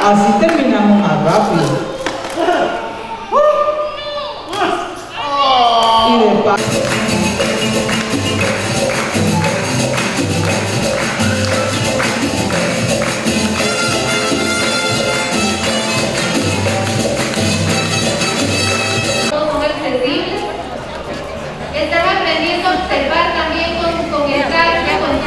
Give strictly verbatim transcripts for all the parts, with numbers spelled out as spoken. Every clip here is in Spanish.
Así terminamos más rápido. Y de paso. Estaba aprendiendo a observar también con, con el cardio, con...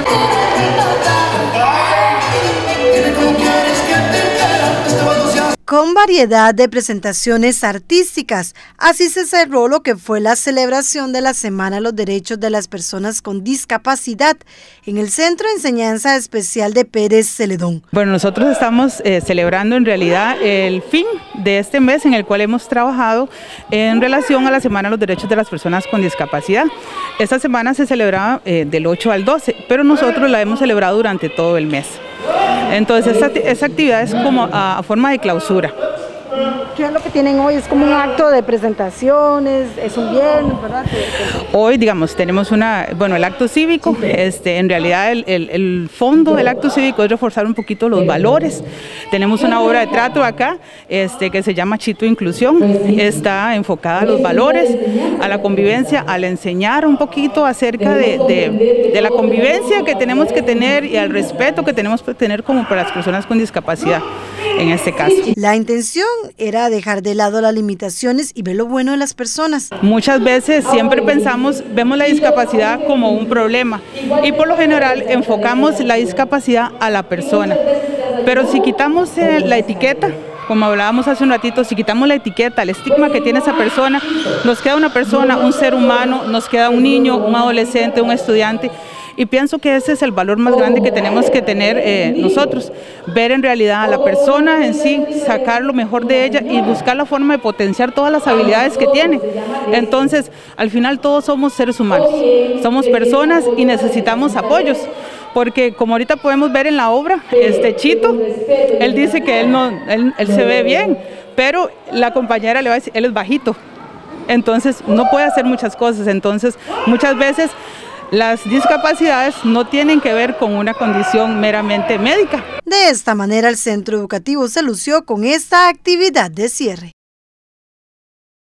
Con variedad de presentaciones artísticas, así se cerró lo que fue la celebración de la Semana de los Derechos de las Personas con Discapacidad en el Centro de Enseñanza Especial de Pérez Celedón. Bueno, nosotros estamos eh, celebrando en realidad el fin de este mes en el cual hemos trabajado en relación a la Semana de los Derechos de las Personas con Discapacidad. Esta semana se celebraba eh, del ocho al doce, pero nosotros la hemos celebrado durante todo el mes. Entonces esta, esta actividad es como a, a forma de clausura. ¿Qué es lo que tienen hoy? ¿Es como un acto de presentaciones? ¿Es un viernes, verdad? Hoy, digamos, tenemos una, bueno, el acto cívico, este, en realidad el, el, el fondo del acto cívico es reforzar un poquito los valores. Tenemos una obra de teatro acá, este, que se llama Chito Inclusión, está enfocada a los valores, a la convivencia, al enseñar un poquito acerca de, de, de la convivencia que tenemos que tener y al respeto que tenemos que tener como para las personas con discapacidad, en este caso. La intención era dejar de lado las limitaciones y ver lo bueno de las personas. Muchas veces siempre pensamos, vemos la discapacidad como un problema y por lo general enfocamos la discapacidad a la persona. Pero si quitamos eh, la etiqueta, como hablábamos hace un ratito, si quitamos la etiqueta, el estigma que tiene esa persona, nos queda una persona, un ser humano, nos queda un niño, un adolescente, un estudiante. Y pienso que ese es el valor más grande que tenemos que tener eh, nosotros, ver en realidad a la persona en sí, sacar lo mejor de ella y buscar la forma de potenciar todas las habilidades que tiene. Entonces, al final todos somos seres humanos, somos personas y necesitamos apoyos. Porque como ahorita podemos ver en la obra, este Chito, él dice que él, no, él, él se ve bien, pero la compañera le va a decir, él es bajito, entonces no puede hacer muchas cosas. Entonces, muchas veces las discapacidades no tienen que ver con una condición meramente médica. De esta manera, el centro educativo se lució con esta actividad de cierre.